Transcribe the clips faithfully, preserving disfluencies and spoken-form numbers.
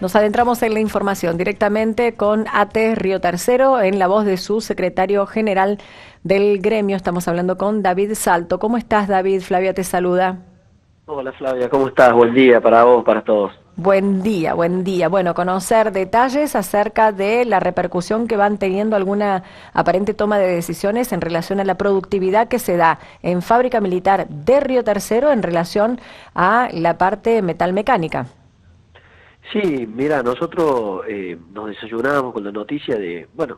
Nos adentramos en la información directamente con A T E Río Tercero en la voz de su secretario general del gremio. Estamos hablando con David Salto. ¿Cómo estás, David? Flavia te saluda. Hola Flavia, ¿cómo estás? Buen día para vos, para todos. Buen día, buen día. Bueno, conocer detalles acerca de la repercusión que van teniendo alguna aparente toma de decisiones en relación a la productividad que se da en Fábrica Militar de Río Tercero en relación a la parte metalmecánica. Sí, mira, nosotros eh, nos desayunamos con la noticia de, bueno,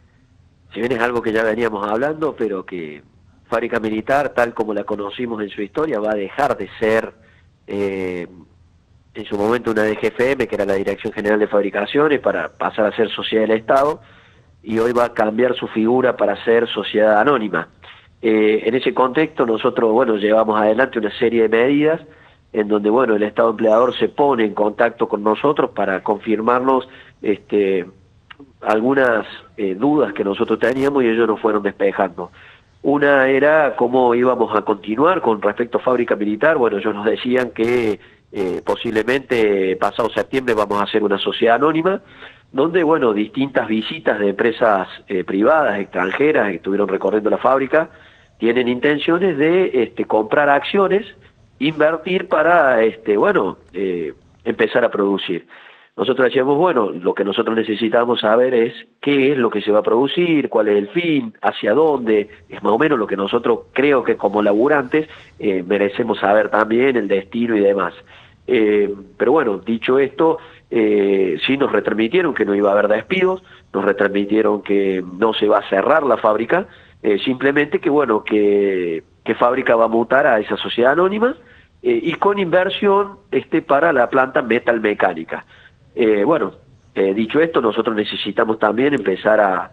si bien es algo que ya veníamos hablando, pero que Fábrica Militar, tal como la conocimos en su historia, va a dejar de ser eh, en su momento una D G F M, que era la Dirección General de Fabricaciones, para pasar a ser sociedad del Estado, y hoy va a cambiar su figura para ser sociedad anónima. Eh, en ese contexto nosotros, bueno, llevamos adelante una serie de medidas en donde, bueno, el Estado empleador se pone en contacto con nosotros para confirmarnos este, algunas eh, dudas que nosotros teníamos y ellos nos fueron despejando. Una era cómo íbamos a continuar con respecto a Fábrica Militar. Bueno, ellos nos decían que eh, posiblemente pasado septiembre vamos a hacer una sociedad anónima, donde, bueno, distintas visitas de empresas eh, privadas, extranjeras, que estuvieron recorriendo la fábrica, tienen intenciones de este, comprar acciones, invertir para, este, bueno, eh, empezar a producir. Nosotros decíamos, bueno, lo que nosotros necesitamos saber es qué es lo que se va a producir, cuál es el fin, hacia dónde, es más o menos lo que nosotros creo que como laburantes eh, merecemos saber también, el destino y demás. Eh, pero bueno, dicho esto, eh, sí nos retransmitieron que no iba a haber despidos, nos retransmitieron que no se va a cerrar la fábrica, eh, simplemente que bueno, que, que fábrica va a mutar a esa sociedad anónima eh, y con inversión este, para la planta metalmecánica. Eh, bueno, eh, dicho esto, nosotros necesitamos también empezar a,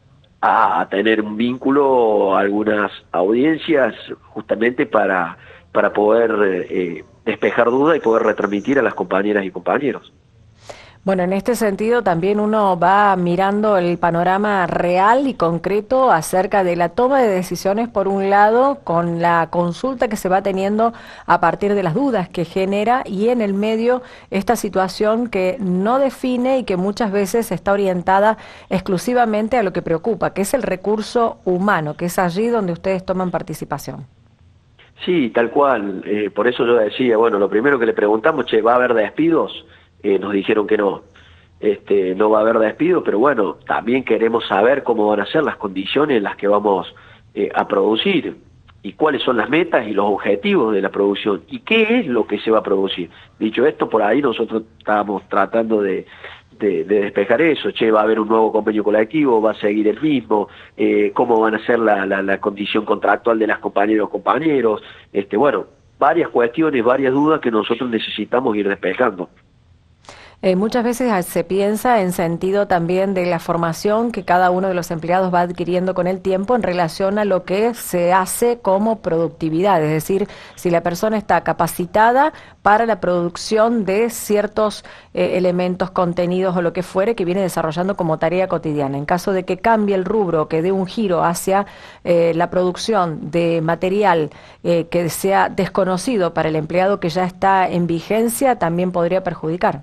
a tener un vínculo, algunas audiencias, justamente para, para poder eh, despejar dudas y poder retransmitir a las compañeras y compañeros. Bueno, en este sentido también uno va mirando el panorama real y concreto acerca de la toma de decisiones, por un lado, con la consulta que se va teniendo a partir de las dudas que genera, y en el medio esta situación que no define y que muchas veces está orientada exclusivamente a lo que preocupa, que es el recurso humano, que es allí donde ustedes toman participación. Sí, tal cual. Eh, por eso yo decía, bueno, lo primero que le preguntamos, che, ¿va a haber despidos? Eh, nos dijeron que no, este, no va a haber despido, pero bueno, también queremos saber cómo van a ser las condiciones en las que vamos eh, a producir y cuáles son las metas y los objetivos de la producción y qué es lo que se va a producir. Dicho esto, por ahí nosotros estábamos tratando de, de, de despejar eso. Che, va a haber un nuevo convenio colectivo, va a seguir el mismo, eh, cómo van a ser la, la, la condición contractual de las compañeros compañeros, este, bueno, varias cuestiones, varias dudas que nosotros necesitamos ir despejando. Eh, muchas veces se piensa en sentido también de la formación que cada uno de los empleados va adquiriendo con el tiempo en relación a lo que se hace como productividad, es decir, si la persona está capacitada para la producción de ciertos eh, elementos, contenidos o lo que fuere que viene desarrollando como tarea cotidiana. En caso de que cambie el rubro, que dé un giro hacia eh, la producción de material eh, que sea desconocido para el empleado que ya está en vigencia, también podría perjudicar.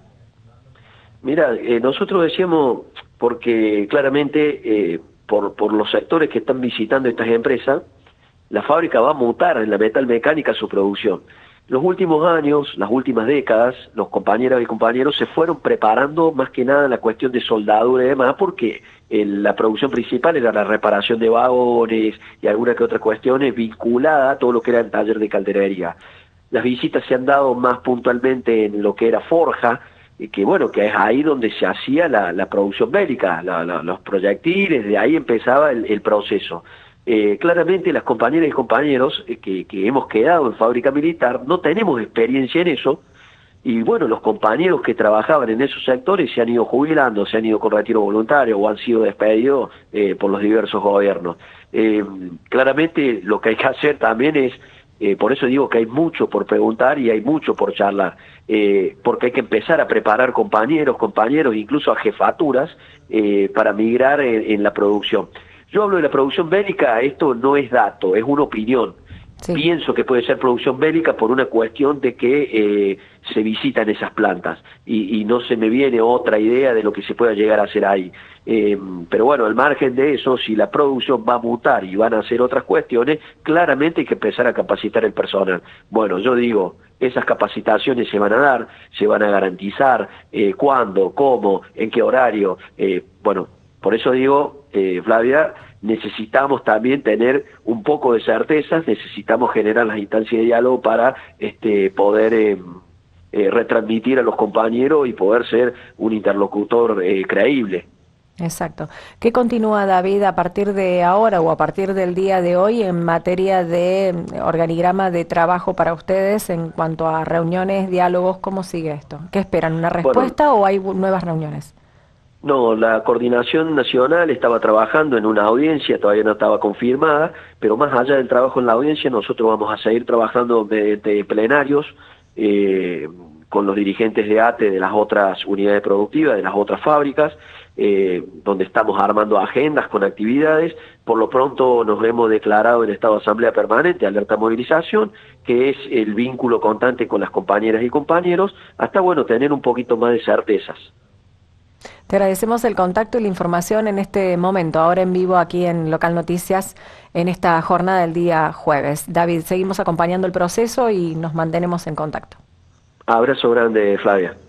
Mira, eh, nosotros decíamos, porque claramente eh, por, por los sectores que están visitando estas empresas, la fábrica va a mutar en la metalmecánica su producción. Los últimos años, las últimas décadas, los compañeros y compañeros se fueron preparando más que nada en la cuestión de soldadura y demás, porque eh, la producción principal era la reparación de vagones y alguna que otra cuestión vinculada a todo lo que era el taller de calderería. Las visitas se han dado más puntualmente en lo que era forja, que bueno, que es ahí donde se hacía la, la producción bélica, la, la, los proyectiles, de ahí empezaba el, el proceso. Eh, claramente las compañeras y compañeros eh, que, que hemos quedado en Fábrica Militar no tenemos experiencia en eso, y bueno, los compañeros que trabajaban en esos sectores se han ido jubilando, se han ido con retiro voluntario o han sido despedidos eh, por los diversos gobiernos. Eh, claramente lo que hay que hacer también es, Eh, por eso digo que hay mucho por preguntar y hay mucho por charlar, eh, porque hay que empezar a preparar compañeros, compañeros, incluso a jefaturas, eh, para migrar en, en la producción. Yo hablo de la producción bélica, esto no es dato, es una opinión. Sí. Pienso que puede ser producción bélica por una cuestión de que eh, se visitan esas plantas y, y no se me viene otra idea de lo que se pueda llegar a hacer ahí. Eh, pero bueno, al margen de eso, si la producción va a mutar y van a hacer otras cuestiones, claramente hay que empezar a capacitar el personal. Bueno, yo digo, esas capacitaciones se van a dar, se van a garantizar, eh, cuándo, cómo, en qué horario. Eh, bueno, por eso digo, eh, Flavia, necesitamos también tener un poco de certezas, necesitamos generar las instancias de diálogo para este, poder eh, eh, retransmitir a los compañeros y poder ser un interlocutor eh, creíble. Exacto. ¿Qué continúa, David, a partir de ahora o a partir del día de hoy en materia de organigrama de trabajo para ustedes en cuanto a reuniones, diálogos? ¿Cómo sigue esto? ¿Qué esperan? ¿Una respuesta bueno, o hay nuevas reuniones? No, la Coordinación Nacional estaba trabajando en una audiencia, todavía no estaba confirmada, pero más allá del trabajo en la audiencia, nosotros vamos a seguir trabajando mediante plenarios eh, con los dirigentes de A T E de las otras unidades productivas, de las otras fábricas, eh, donde estamos armando agendas con actividades. Por lo pronto nos hemos declarado en estado de asamblea permanente, alerta movilización, que es el vínculo constante con las compañeras y compañeros, hasta bueno tener un poquito más de certezas. Te agradecemos el contacto y la información en este momento, ahora en vivo aquí en Local Noticias, en esta jornada del día jueves. David, seguimos acompañando el proceso y nos mantenemos en contacto. Abrazo grande, Flavia.